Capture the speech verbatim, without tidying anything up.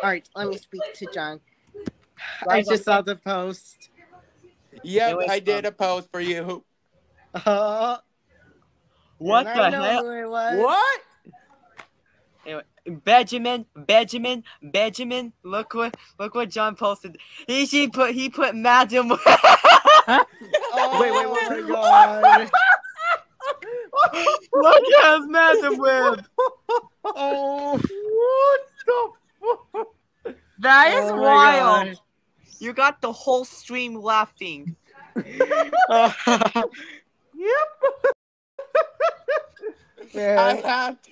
Alright, let me speak to John. I just saw the post. Yep, I did a post for you. Uh, What the I know hell? who it was. What? Anyway, Benjamin, Benjamin, Benjamin. Look what, look what John posted. He, he put, he put Madam. Oh, wait, wait, wait, my God. Look at his Madam Web. Oh, What the fuck? That is oh my wild. God. You got the whole stream laughing. Oh, Yep. yeah. I have to.